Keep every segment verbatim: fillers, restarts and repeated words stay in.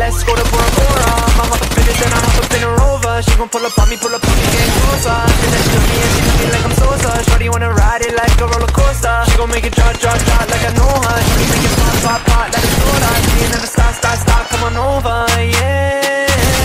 Let's go to Bora Bora. I hop up in it, then I hop up in a Rover. She gon' pull up on me, pull up on me, getting closer. And then she look me and she look me like I'm Sosa. Shorty wanna ride it like a roller coaster. She gon' make it drop, drop, drop like I know her. Shorty make it pop, pop, pop like a soda. She ain't never stop, stop, stop, come on over, yeah.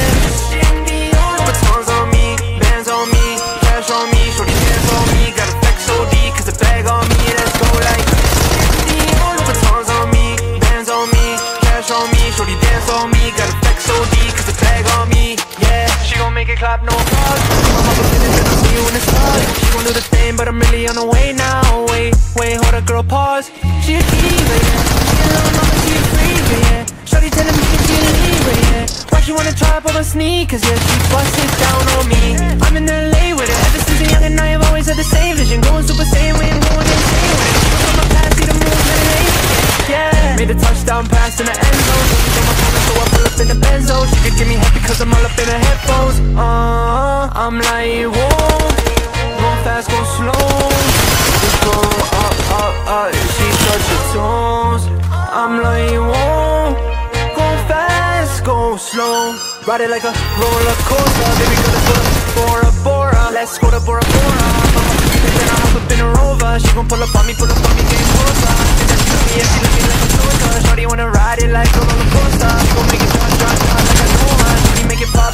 Batons on me, bands on me, cash on me, shorty dance on me. Got a flex O D, cause the bag on me. Let's go like batons on me, bands on me, cash on me, shorty dance on me. Got a flex O D, cause the bag on me. Yeah, she gon' make it clap, no pause. I'm up a minute, then I'll see you in the stars. She gon' do the thing, but I'm really on the way now. Wait, wait, hold up, girl, pause. She a diva, yeah. She a little mama, she a freak, yeah. Shorty telling me that she a Libra, yeah. Why she wanna try up on my sneakers, yeah. She bust it down on me. I'm in L A with it. Ever since a young and I have always had the same vision. Going super saiyan, we ain't going insane with it. Look on my past, see the moves, man, late. Yeah, made a touchdown pass in the end zone. So she my phone, so I pull up in the Benzo. She could give me head because I'm all up in her headphones. Uh, I'm like, whoa, go fast, go slow. Just go up, up, up. She touch her toes. I'm like, whoa, go fast, go slow. Ride it like a roller coaster. Baby girl, let's go to Bora Bora. Let's go to Bora Bora. Then I hop up in a Rover. She gon' pull up on me, pull up on me, getting closer. And then she look me and she look me like a soda. Shorty wanna ride it like a roller coaster. She gon' make it drop, drop, drop like I know her. Shorty make it pop,